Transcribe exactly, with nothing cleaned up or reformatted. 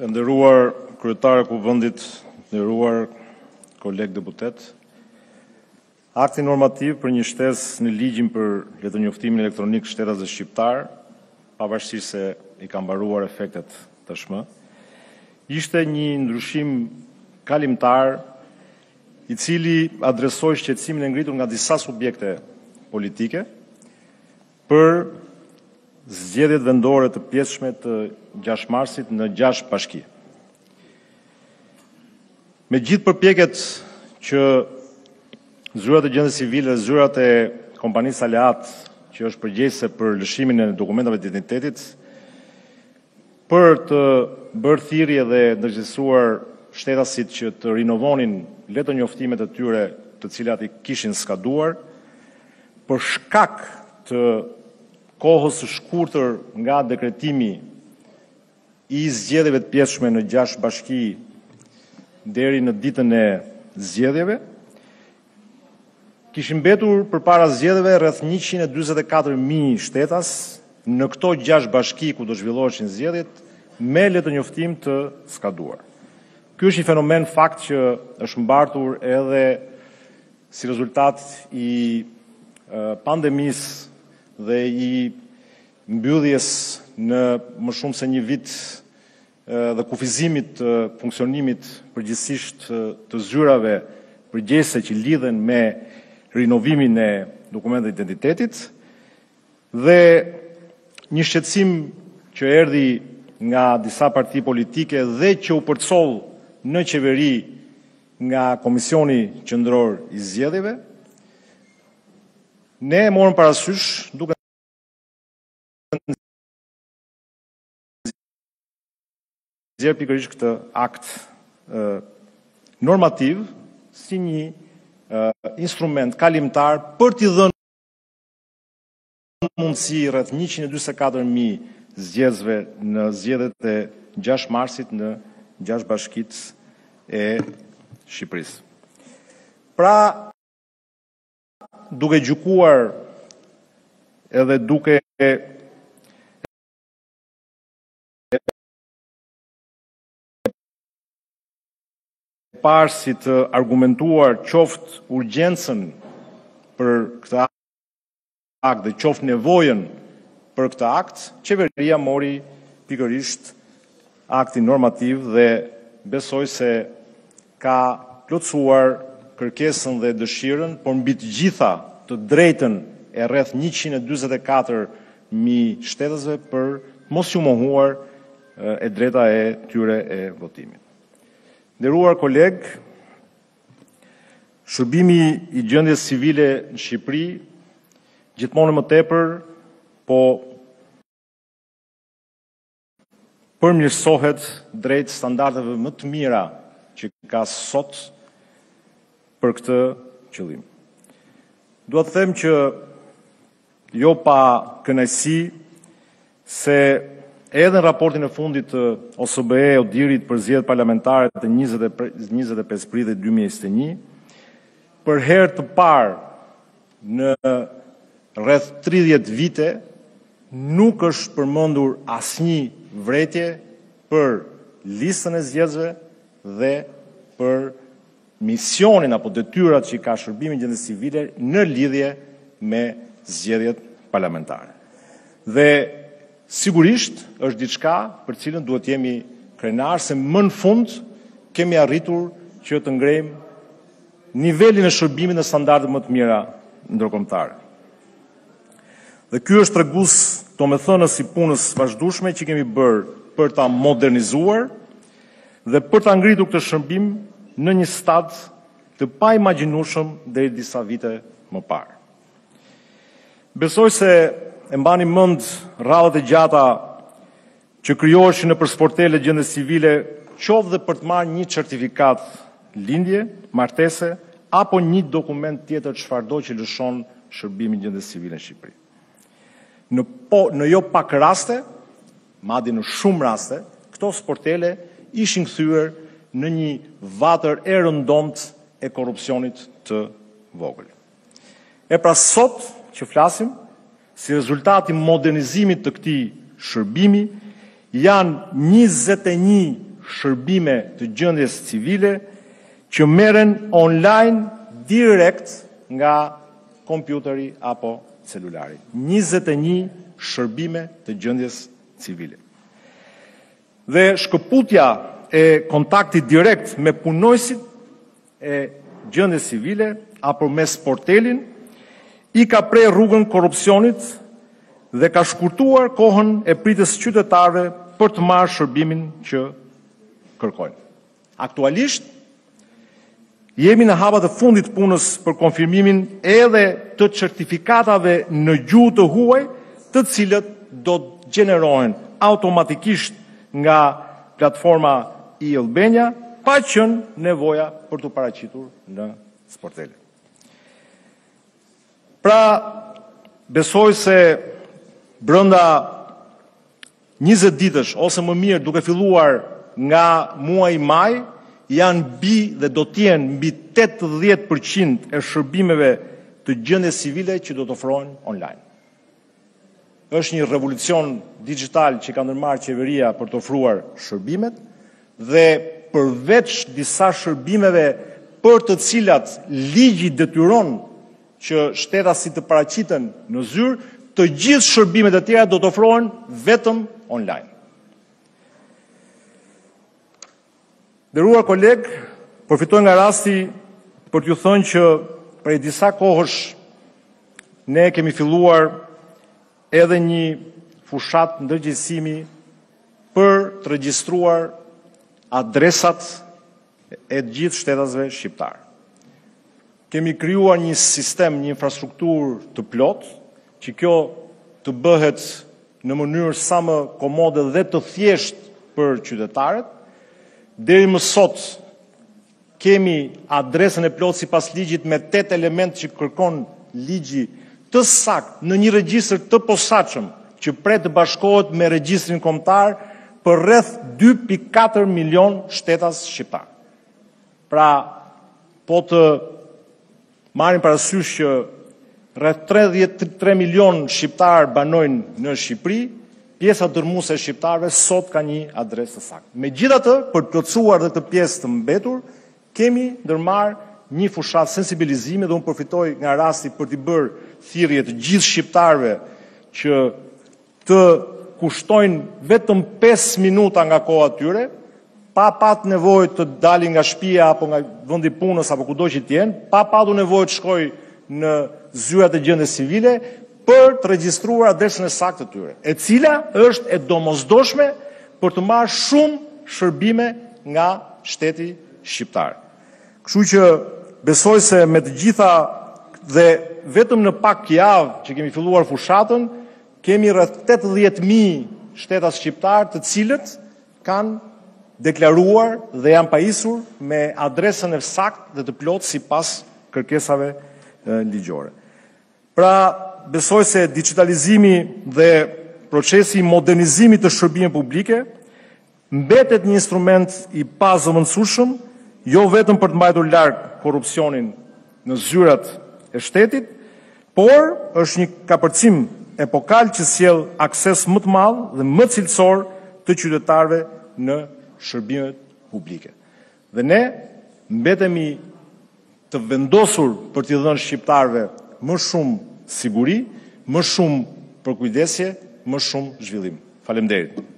Nderuar kryetare Kuvendit, nderuar koleg deputet, akti normativ për një shtesë në ligjin për letërnjoftimin elektronik shtetasve shqiptar, pavarësisht se i ka mbaruar efektet tashmë, ishte një ndryshim kalimtar i cili adresoi shqetësimin e ngritur nga disa subjekte politike për zgjedhjet vendore të pjesshme të gjashtë marsit në gjashtë bashki. Me gjithë përpjekjet që zyrat e gjendjes civile, zyrat e kompanisë Aleat, që është përgjegjëse për lëshimin e dokumentave të identitetit, për të bërë thirrje dhe ndërgjegjësuar shtetasit që të rinovonin letërnjoftimet e tyre të cilat i kishin skaduar, për shkak të kohës së shkurtër nga dekretimi i zgjedhjeve të pjesshme në gjashtë bashki deri në ditën e zgjedhjeve, kishin mbetur përpara zgjedhjeve rreth njëqind e dyzet e katër mijë shtetas në këto gjashtë bashki ku do zhvilloheshin zgjedhjet me letërnjoftim të skaduar. Ky është një fenomen fakt që është mbartur edhe si rezultat i pandemisë dhe i mbylljes në më shumë se një vit dhe kufizimit të funksionimit përgjithsisht të zyrave përgjegjëse që lidhen me rinovimin e dokumenteve të identitetit dhe një shqetësim që erdhi nga disa parti politike dhe që u përcoll në qeveri nga Komisioni Qendror i Zgjedhjeve. Ne e morëm parasysh duke nxjerrë pikërisht këtë akt uh, normativ si një uh, instrument kalimtar për t'i dhënë mundësi rreth njëqind e dyzet e katër mijë zgjedhësve në zgjedhjet e gjashtë marsit në gjashtë bashkitë e Shqipërisë. Pra, duke gjykuar edhe duke parë si të argumentuar qoftë urgjencën për këtë akt dhe qoftë nevojën për këtë akt, qeveria mori pikërisht aktin normativ dhe besoj se ka plotësuar kërkesën dhe dëshirën, por mbi të gjitha të drejtën e rreth njëqind e dyzet e katër mijë shtetasve për mos u mohuar e drejta e tyre e votimit. Nderuar koleg, shërbimi i gjendjes civile në Shqipëri gjithmonë më tepër po përmirësohet drejt standardeve më të mira që ka sot për këtë qëllim. Dua të them që jo pa kënaqësi se edhe në raportin e fundit të O S B E Odirit për zgjedhjet parlamentare të njëzet e pesë prillit dy mijë e njëzet e një, për herë të parë në rreth tridhjetë vite nuk është përmendur asnjë vërejtje për listën e zgjedhësve dhe për misionin apo detyrat që ka shërbimi i gjendjes civile në lidhje me zgjedhjet parlamentare. Dhe sigurisht është diçka për cilën duhet jemi krenar se më në fund kemi arritur që të ngrejmë nivelin e shërbimit në standarde më të mira ndërkombëtare. Dhe ky është tregues, domethënës i punës vazhdueshme që kemi bërë për ta modernizuar dhe për ta ngritur këtë shërbim në një stad të paimagjinueshëm deri disa vite më parë. Besoj se e mbani mend radhët e gjata që krijoheshin në për sportele gjendjes civile, qoftë dhe për të marrë një certifikat lindje, martese apo një dokument tjetër çfarëdo që lëshon shërbimin gjendjes civile në Shqipëri. Në po, në jo pak raste, madje në shumë raste, këto sportele ishin kthyer në një vatër e rëndomt e korrupsionit të vogël. E pra sot që flasim, si rezultati modernizimit të këtij shërbimi, janë njëzet e një shërbime të gjendjes civile që merren online direkt nga kompjuteri apo celulari. njëzet e një shërbime të gjendjes civile. Dhe shkëputja e kontaktit direkt me punojësit e gjendjes civile apo me sportelin i ka prej rrugën korrupsionit dhe ka shkurtuar kohën e pritjes qytetarëve për të marrë shërbimin që kërkojnë. Aktualisht, jemi në hapat e fundit punës për konfirmimin edhe të certifikatave në gjuhë të huaj, të cilët do të gjenerohen automatikisht nga platforma e-Albania, pa qenë nevoja për të paraqitur në sportele. Pra, besoj se brenda njëzet ditësh, ose më mirë duke filluar nga muaji maj, janë mbi dhe do t'jenë mbi tetëdhjetë përqind e shërbimeve të gjendjes civile që do të ofrohen online. Është një revolucion digital që ka ndërmarrë qeveria për të ofruar shërbimet dhe përveç disa shërbimeve për të cilat ligji detyron që shtetasit të paraqiten në zyrë, të gjithë shërbimet e tjera do të ofrohen vetëm online. Nderuar koleg, përfitoj nga rasti për t'ju thënë që prej disa kohësh ne kemi filluar edhe një fushat ndërgjegjësimi për të regjistruar adresat e gjithë shtetasve shqiptar. Kemi krijuar një sistem, një infrastrukturë të plot, që kjo të bëhet në mënyrë sa më komode dhe të thjesht për qytetarët. Deri më sot kemi adresën e plot sipas ligjit me tetë elementë që kërkon ligji të saktë në një regjistër të posaçëm që pret të bashkohet me regjistrin kombëtar për rreth dy pikë katër milion shtetas shqiptar. Pra, po të marrim parasysh që rreth tridhjetë e tre milion shqiptar banojnë në Shqipëri, pjesa dërmuese e shqiptarëve sot ka një adresë të saktë. Megjithatë, për të plotësuar dhe të pjesë të mbetur, kemi ndërmarrë një fushat sensibilizimi dhe unë përfitoj nga rasti për t'i bërë thirrje të gjithë shqiptarëve që të kushtojnë vetëm pesë minuta nga koha e tyre, pa pat nevojë të dalin nga shtëpia apo nga vendi punës apo kudo që të jenë, pa patur nevojë të shkojë në zyrat e gjendjes civile për të regjistruar adresën e saktë të tyre, e cila është e domosdoshme për të marrë shumë shërbime nga shteti shqiptar. Kështu që besoj se me të gjitha dhe vetëm në pak javë që kemi filluar fushatën, kemi rreth tetëdhjetë mijë shtetas shqiptar të cilët kanë deklaruar dhe janë pajisur me adresën e saktë dhe të plotë sipas kërkesave ligjore. Pra, besoj se digitalizimi dhe procesi i modernizimit të shërbimeve publike mbetet një instrument i pazëvendësueshëm, jo vetëm për të mbajtur larg korrupsionin në zyrat e shtetit, por është një kapërcim epokal që sjell akses më të madh dhe më cilësor të qytetarëve në shërbimet publike. Dhe ne mbetemi të vendosur për t'i dhënë shqiptarëve më shumë siguri, më shumë përkujdesje, më shumë zhvillim. Faleminderit.